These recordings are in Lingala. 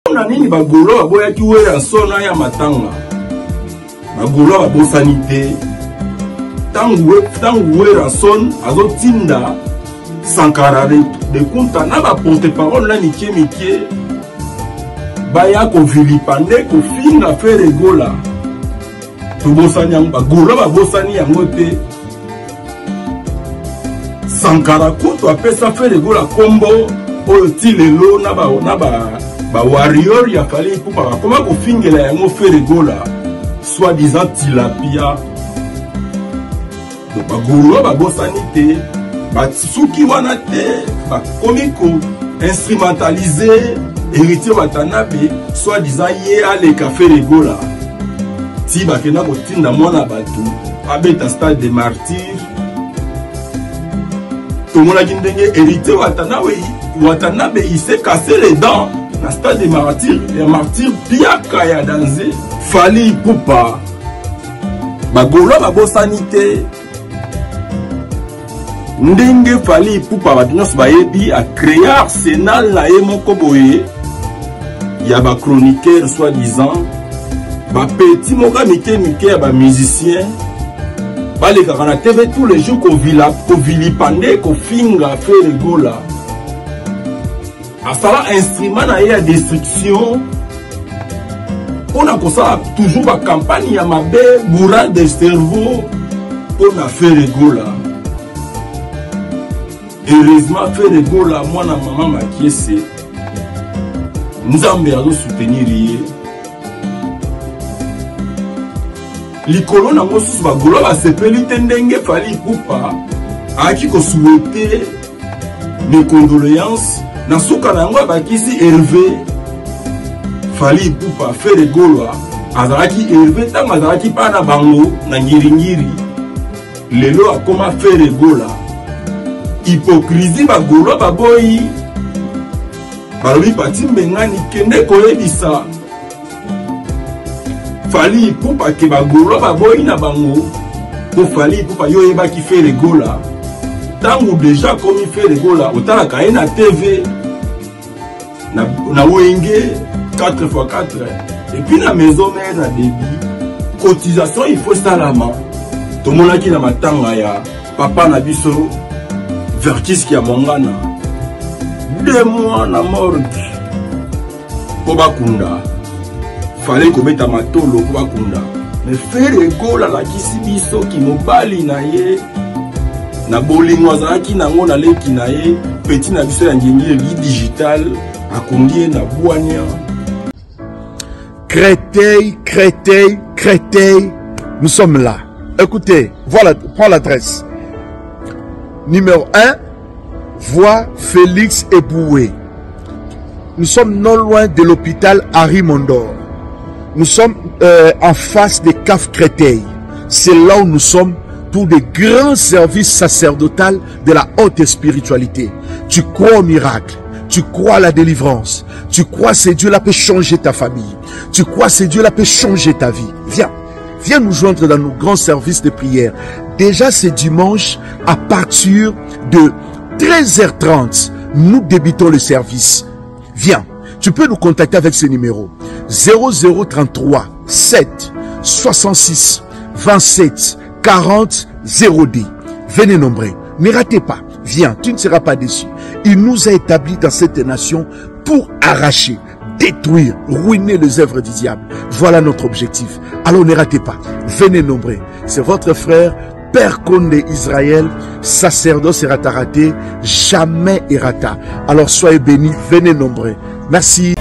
pona nini bagolo baboya ki wera sona ya matanga bagolo babosani te tangu wera son azotinda Sankara de Kunta na ba porte-parole na mikie baya ko vilipande ko finga fere gola to bosani yango bagolo babosani yango te Sankara kutu apesa fere gola kombo oyo tilelo na ba warrior ya fali pupa bakoma ko fingela yango fere gola soi-disant tilapia donc bagolo babosani te batsuki wana te bakomi ko instrumentaliser héritier Watanabe soi-disant ye aleka fere gola ti bakenda kotinda mwana bato abeta stade de martyr tout le monde a dit hérité Watanabe il s'est cassé les dents dans stade des martyrs. Les martyrs bien kaya dansé. Fali Poupa bagolo babosanité ndenge Fali Poupa badinos bayebi a créé arsenal na moko boye ya ba chroniqueur soi-disant ba petit moka mike ya ba musicien les gars TV tous les jours qu'on vilipande, qu'on finga fait le gola. À ça instrument na ya destruction. On a comme ça toujours la campagne ya mabe bourrage de cerveau pour na faire le gola. Heureusement fait le gola moi na maman makiese. Nous avons soutenir hier. Likolo na mosusu bagolo basepeli tendenge Fali Poupa aki ko souhaiter mes condoléances na suka na ngo bakisi Hervé Fali Poupa fere golwa azalaki Hervé tanga azalaki pana bango na ngiringiri lelo akoma fere gola hypocrisie bagolo baboyi balobi pati mbengani kende koyebisa Fali Poupa ke bagolo baboyi na bango ko Fali Poupa yo yeba ki fait le gola tango déjà comme il fait le gola otala ka na TV na wenge 4x4 et puis na maison mère na débit cotisation il faut ça la main to monaki na matanga ya papa na biso vertis ki ya mongana 2 mois na morgue po bakunda fallait qu'on mette à matolo pour bakunda mais faire le gola la kisibiso ki mobali na ye na bolingo azaki nango na leki na ye petit na biso ya ngengile li digital akongie na bwania Créteil, nous sommes là. Écoutez, voilà, prends l'adresse. Numéro 1, voie Félix Eboué. Nous sommes non loin de l'hôpital Harry Mondor. Nous sommes en face des CAF Créteil. C'est là où nous sommes pour des grands services sacerdotaux de la haute spiritualité. Tu crois au miracle, tu crois à la délivrance, tu crois que Dieu là peut changer ta famille, tu crois que Dieu là peut changer ta vie. Viens nous joindre dans nos grands services de prière. Déjà c'est dimanche à partir de 13h30. Nous débutons le service. Viens, tu peux nous contacter avec ce numéro 0033 7 66 27 40 0D. Venez nombreux. Ne ratez pas. Viens, tu ne seras pas déçu. Il nous a établis dans cette nation pour arracher, détruire, ruiner les œuvres du diable. Voilà notre objectif. Alors ne ratez pas. Venez nombreux. C'est votre frère, Père Konde Israël, sacerdoce Rataraté, jamais Erata. Alors soyez bénis, venez nombreux. Merci.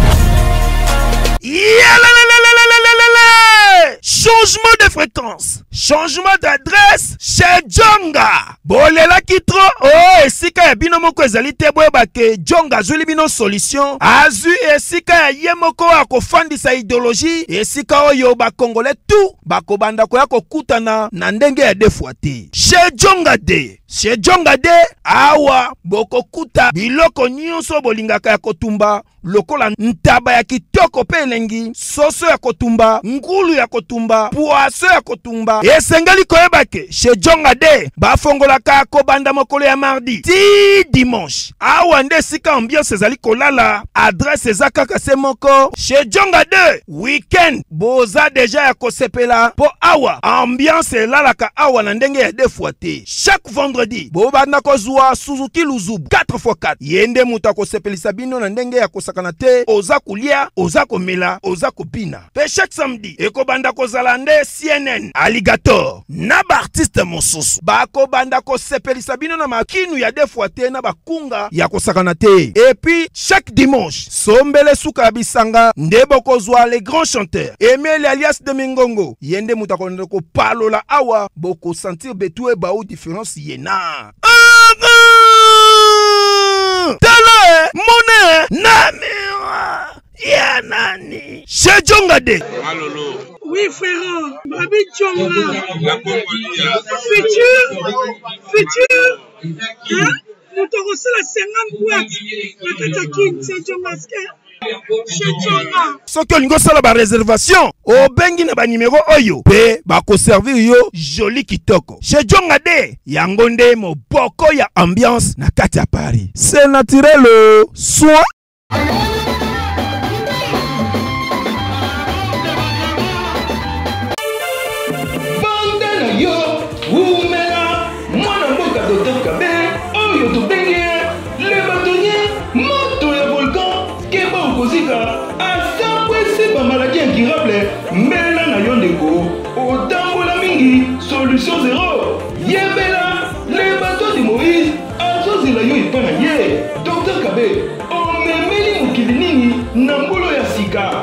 Changement de fréquence, changement d'adresse chez Djonga. Bolela kitro, oh, esika ya bino moko ezali te boyeba ke Djonga azuli bino solution. Azu esika ya ye moko akofandisa idéologie, esika oyo ba Congolais tout bakobanda koya kokutana na ndenge ya defwa te. Chez Djonga de chez Djonga de awa bokokuta biloko nyonso bolingaka ya kotumba lokola ntaba ya kitoko pe elengi, soso ya kotumba, ngulu ya kotumba, poaso ya kotumba. Esengeli koyeba ke chez Djonga de bafongolaka kobanda mokolo ya mardi ti dimanche. Awa nde sika ambiance ezali kolala, adresse eza kaka se moko. Chez Djonga de weekend boza deja ya kosepela po awa ambiance elalaka awa na ndenge ya defwa te. Chaque vendredi bobanda kozwa Suzuki Luzubu 4x4 yende muta kosepelisa bino na ndenge ya kosakana te, oza kulia, oza komela, oza kopina. Pe chaque samedi ekobanda kozala nde CNN Alligator na ba artiste mosusu bakobanda kosepelisa bino na makinu ya defwa te na bakunga ya kosakana te. Et puis chaque dimanche sombele suka bisanga nde bokozwa les grands chanteurs Emile alias de Mingongo yende muta konde ko palola awa boko sentir betue ba ou différence yena. Tele mone namira ya nani chez Djonga de. Oui frère, Babi Djonga. Futur. Hein? Nous te recevons 50 boîtes. La Katakin, c'est Djonga. Soki olingo sala ba réservation obengi na ba numéro oyo pe bako servir yo joli kitoko. Chez Djonga de yango nde moboko ya ambiance na kati ya Paris. C'est naturel soin. Bandana yo umela mwana mboka Dr Kabe oyo tobenge le bâtonnier moto ya volcan keba okozika asambwese ba maladie incurable mbela na yo ndeko otambola mingi solution zéro yebela le bateau de Moïse azozela yo ipa na ye Dr Kabe omemeli mokili nini na mbolo ya sika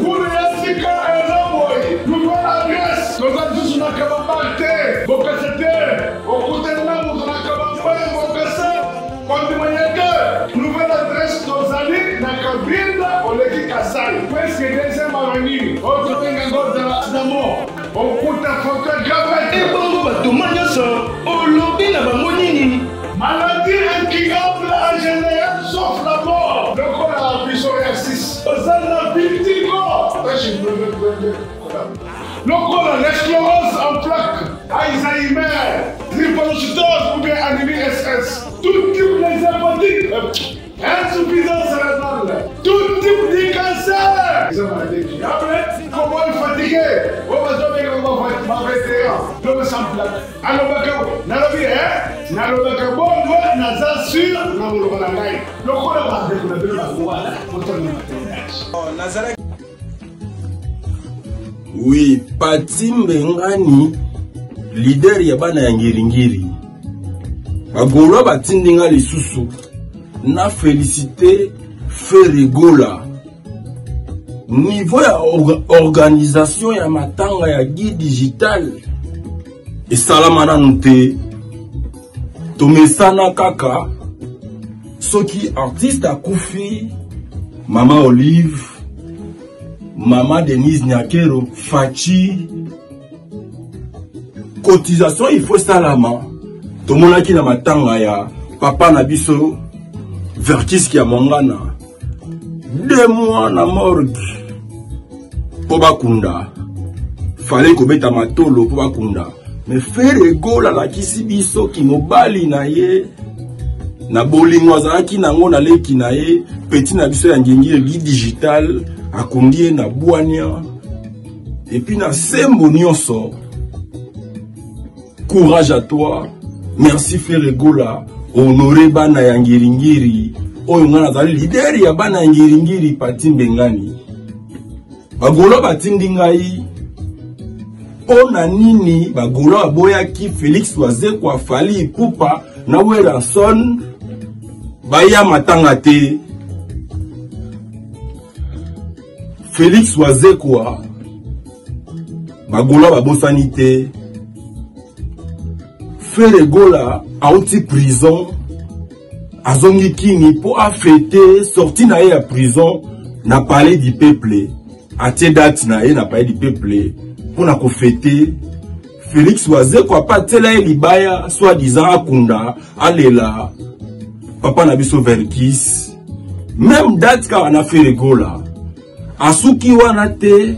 nouvelle adresse, nos adultes sont à Kabambate, Bokasete, au côté de là, nous sommes à Kabambate, Bokasa, quand vous voyez que nouvelle adresse, nos amis, na Kabinda, on les dit Kassai, presque deuxième avenue, au côté de Damo, au côté de Fontaine Gavette. Et bon, Batomania, au lobby, na Bamonini. Maladie incurable en général, sauf la mort. Le corps a la puissance R6. Aux anabitiques, le corps a l'esclérose en plaques, Alzheimer, drépanocytose ou bien anémie SS. Tout type de hépatites, insuffisance rénale, tout type de cancer. Ils ont maladie incurable. Comment il fatigué? On va donner ma vétéran. L'homme sans plaque. Alors, Nalobi, hein? Nalobi, bon, naza sur, Namolobangai. Le corps a la oui, Patimbe Ngani, leader ya bana ya ngiringiri. Bagolo batindinga lisusu. Na félicité Ferregola. Niveau ya organisation ya matanga ya guide digital. Et salamana nute. Tomesana kaka. Soki artiste akufi. Mama Olive. Maman Denise Nyakero, Fachi, cotisation, il faut salama. Tout le monde qui n'a matanga ya papa Nabiso, Vertis qui a mongana. 2 mois na morgue. Pobakunda. Fallait qu'on mette matolo Pobakunda. Mais faire égola la kisibiso qui mobali na ye. Na bolingwaza ki nango na leki na ye. Petit Nabiso ya ngengile digital. Akundie na Bouania et puis na sembo nyonso. Courage à toi. Merci Ferregola. Honoré bana ya ngiringiri. Oyo ngana zali leader ya bana ya ngiringiri Patimbe Ngani. Bagolo batindi ngai. Pona nini bagolo aboyaki Félix Wazekwa Fally Ipupa na Weranson baya matanga te. Félix Wazekwa Bagola babosani te. Ferregola auti prison azongi kingi po a fêter sorti na ya prison na palais du peuple. Atie date na ye na palais du peuple pour na ko fêter Félix Wazeko a pas tela libaya soi-disant akunda alela papa nabiso verkis même date quand on a fait le go là asuki wana te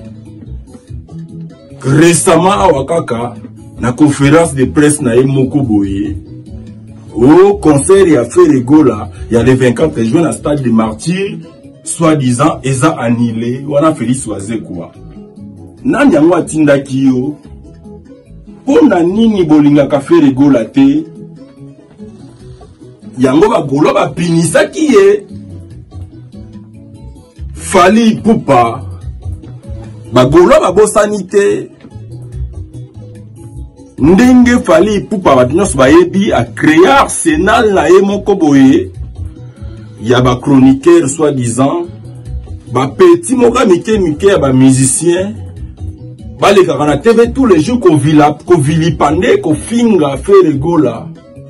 récemment à Wakaka na conférence de presse na moko boye au concert il a fait le go là il y a le 24 juin à stade de Martyrs soi-disant eza annulé wana Félix Wazeko nani yango atindaki yo pona nini bolinga ka faire rigola te yango ba golo ba pinisa kiye Fally Ipupa ba golo ba bosani te ndenge Fally Ipupa ba nyos ba yebi a créer arsenal na moko boye ya ba chroniqueur soi-disant ba petit moka mike ya ba musicien les gars, on a TV tous les jours qu'on vilipande, qu'on finga fait le go là.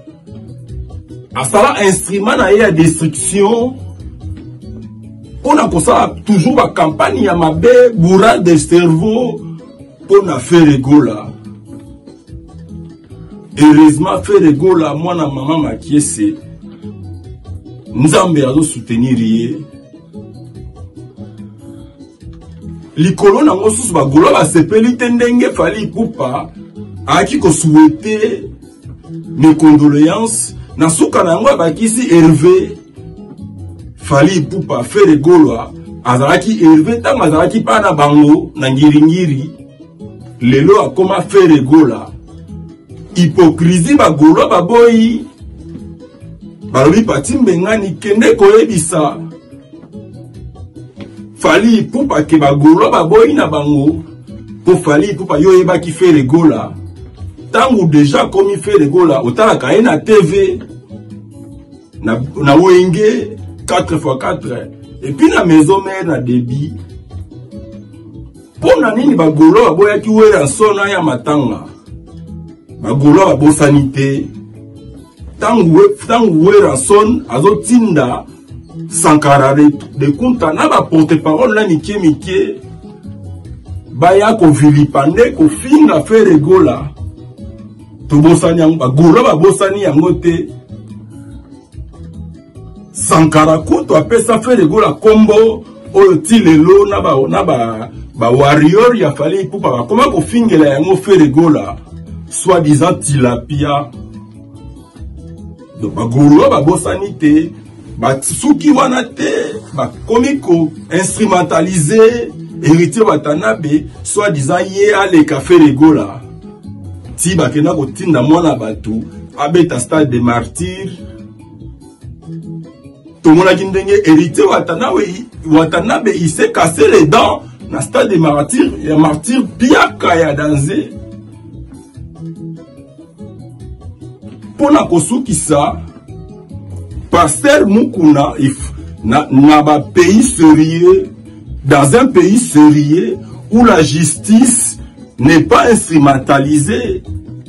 À ça, instrument na la destruction. On a ça toujours la campagne à ma baie, bourrade de cerveau, pour na faire le go là. Heureusement, faire le go là, moi na maman m'a kiesé. Nous avons soutenir. Likolo na ngosus ba golo ba sepeli tendenge Fally Ipupa aki ko souhaiter mes condoléances na suka na ngo ba kisi Hervé Fally Ipupa fait golo azaraki Hervé tanga azaraki pa na bango na ngiringiri lelo akoma faire golo hypocrisie ba golo ba boyi ba lobi patimbe ngani kende koyebisa Fally Ipupa ke ba golo ba boyi na bango pour Fally Ipupa yo eba ki fait le gola tangu déjà comme il fait le gola otala ka na TV na wenge 4x4 et puis na maison mère na débit pona nini ba golo ba boya ki wera sona ya matanga ba golo ba bosanité tangu wera son azotinda Sankara de Kunta na ba porte-parole la mike baya ko vilipande ko finga faire gola to bosani yango ba gola ba bosani yango te Sankara Kunta apesa faire gola kombo oyo tilelo na ba warrior ya Fally Ipupa comment ko fingela yango faire gola soi-disant tilapia donc ba gola ba bosani te Batsuki wana te ba komiko instrumentalisé héritier Watanabe soi-disant ye ale café regola ti ba kena ko tinda mwana batu abeta stade de Martyrs tout mona kindenge héritier Watanabe il s'est cassé les dents na stade de Martyrs ya Martyrs biaka ya danser pona kosuki ça Pasteur Mukuna, n'a pas pays sérieux, dans un pays sérieux où la justice n'est pas instrumentalisée.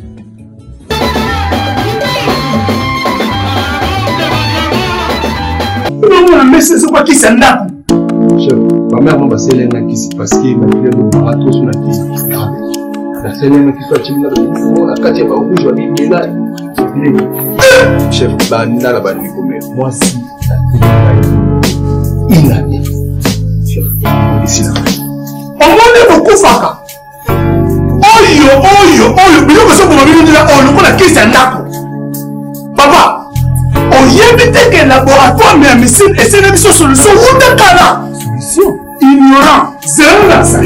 Mais c'est quoi qui s'en a? Chef, ma mère m'a passé l'un qui s'est parce qu'il m'a fait le marathon sur la vie. La scène qui soit timide, la quatrième fois où je vais bien là. Chef, banana la banane comme moi si une année. Chef, ici là. On m'a beaucoup faka. Oyo, bilo que ça pour ma vie là, on le connaît qui c'est nako. Papa, on y évite que laboratoire mais missile et c'est une solution où de cana. Solution ignorant, c'est là ça.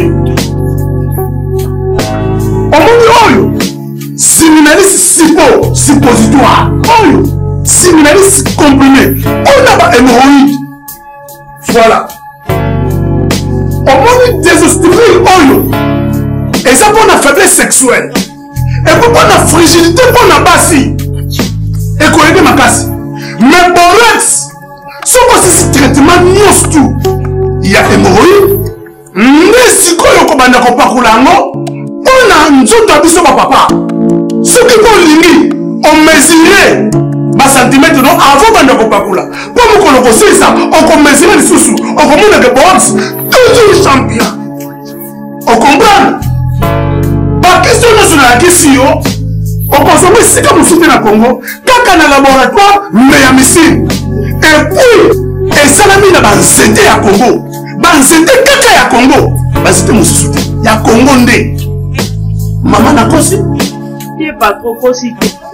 On m'a dit oyo. Séminaliste suppositoire. Oyo. Séminaliste comprimé. On a pas hémorroïde. Voilà. On m'a désostérile oyo. Et ça pour la faiblesse sexuelle. Et pour la fragilité pour la bassi. Et qu'on aide ma casse. Mais borex. Si on passe ce traitement tout. Il y a hémorroïde. Mais si on a un combat on a un jour d'habitude papa. Ce qui est on mesurait ma centimètre avant de ne pas pour nous connaître ça, on mesurait les sous, on commande les box, toujours champion. On comprend. Par question nationale, question, Yango esika mosusu na Congo kaka na laboratoire mais ya missile. Et puis esalami na banzete ya Congo. Banzete kaka ya Congo. Banzete mosusu te ya Congo nde. Mama na kosi? Ye pas trop kosi.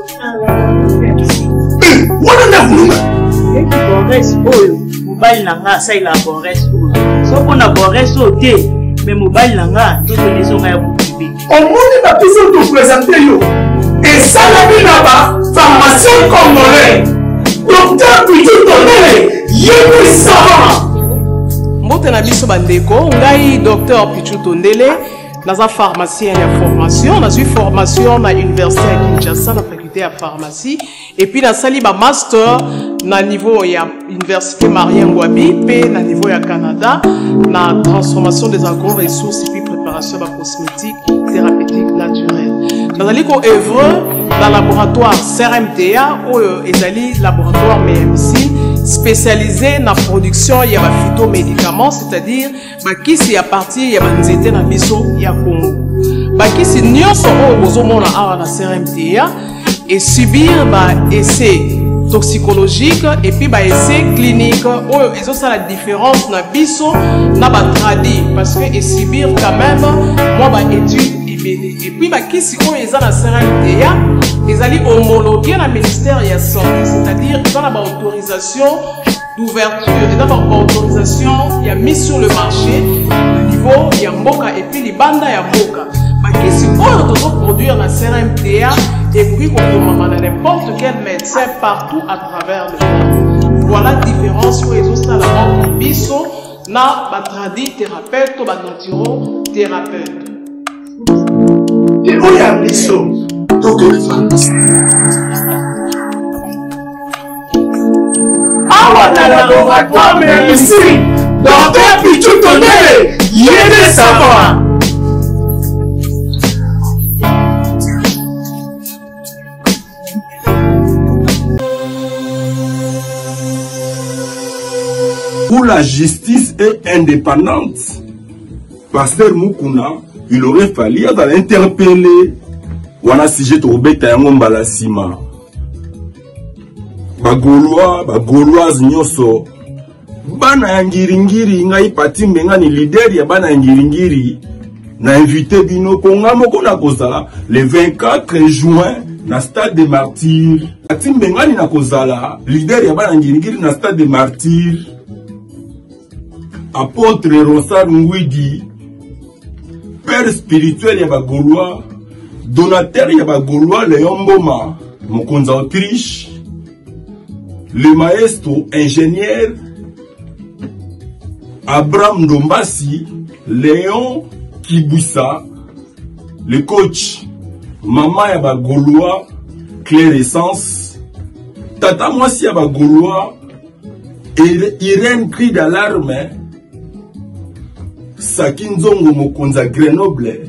Wana na vununga. Eki Boris oyo mobali na nga sa ila Boris oyo. Soko na Boris oyo te mais mobali na nga to zonga ya bukibi. Omoni ba biso to présenter yo. Esalami na ba pharmacien congolais. Docteur Pichu Tondele, yébi savant. Mbote na biso bandeko, ngai Docteur Pichu Tondele, naza pharmacien ya formation, naza formation na université ya Kinshasa na faculté ya pharmacie et puis na sali ba master na niveau ya université Marien Ngouabi pe na niveau ya Canada na transformation des agro-ressources et puis préparation de cosmétiques thérapeutiques naturelles. Nazali ko œuvre dans le laboratoire CRMTA ou ezali laboratoire MMC spécialisé dans la production de phytomédicaments, c'est-à-dire bakisi à partir de banzete na biso ya Congo. Bakisi nyonso o bozomona awa na CRMTA et subir ba essai toxicologique et puis ba essai clinique ou ils ont ça la différence na biso na ba tradi parce que et subir quand même moi ba étude et puis bakisi o eza na CRMTA ils allaient homologuer le ministère de la Santé, c'est-à-dire qu'ils ont la autorisation d'ouverture, ils ont la autorisation, il y a mis sur le marché, le niveau, il y a Mboka et puis les bandes, il y a Mboka. Mais si on doit produire la CRMTA et puis on peut n'importe quel médecin partout à travers le monde. Voilà la différence où ils ont ça la mort biso, na batradi thérapeute ou naturothérapeute. Et où il y a biso? Awa na laboratoire MMC, Docteur Pichu Tondele, yébi savant. Où la justice est indépendante, Pasteur Mukuna, il aurait fallu interpeller. Wana sujet to beta yango mbala sima. Bagoloise nyoso. Bana ya ngiringiri ngai patimbe ngani leader ya bana ya ngiringiri na invité bino konga moko na kozala le 24 juin na stade des martyrs. Patimbe ngani na kozala leader ya bana ya ngiringiri na stade des martyrs. Apôtre Ronsard Ngwidi, père spirituel ya bagolois. Donateur Yaba Gaulois Léon Mboma, Mokonza Autriche, le maestro ingénieur Abraham Dombasi, Léon Kiboussa, le coach Maman Yaba Gaulois, Claire Essence, Tata Mwasi Yaba Gaulois, Irène cri d'alarme, Sakinzongo Mokonza Grenoble,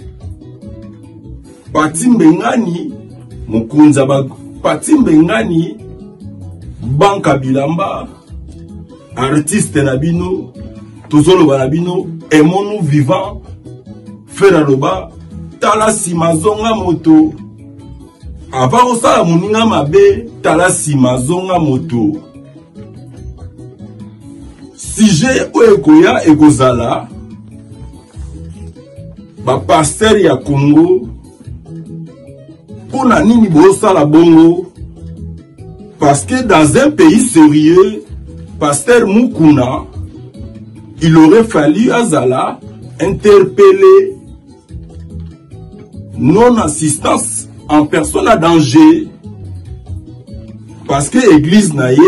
Patimbengani, Mukunza Patimbengani, Banka Bilamba, artiste Nabino, Tozolo Banabino, aimons-nous vivants, Feraloba, Tala Simazonga Moto, avant ça, Muninga Mabe, Tala Simazonga Moto. Si j'ai Oekoya et Gozala, Pasteur ya Congo, pour la nini bosa la bongo, parce que dans un pays sérieux, Pasteur Mukuna, il aurait fallu Azala interpeller non-assistance en personne à danger, parce que l'église naïe,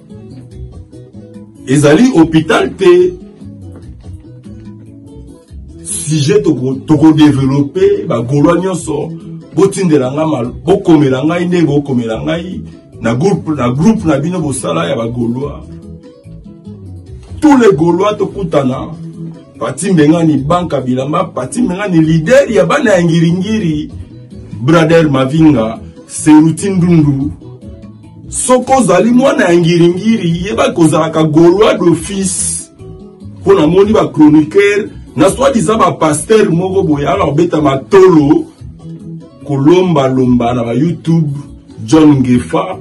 ils allaient hôpital te. Si j'ai tout développé, bah Gaulois nyonso, botindelanga mal, bokomelanga ine bokomelanga i, na groupe na bino bosala ya ba Gaulois. Tous les Gaulois to kutana, patimbenga ni banka bilamba, patimbenga ni leader ya bana ngiringiri, brother Mavinga, Serutin Dundu. Soko zali mwana ngiringiri, yeba kozalaka Gaulois d'office, pour na moni ba chroniqueur. Na soit disant ba pasteur moko boya alors beta matolo kolomba lomba na ba YouTube John Ngefa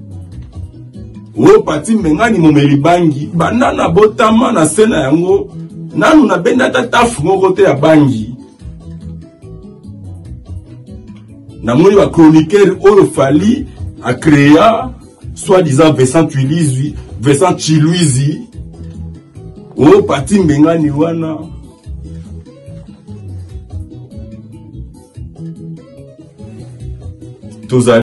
o pati mengani momeli bangi banana botama na sena yango nanu na benda tatafu moko te ya bangi na moni ba chroniqueur oyo fali a créa soi-disant Vincent Chiluizi o pati mengani wana toza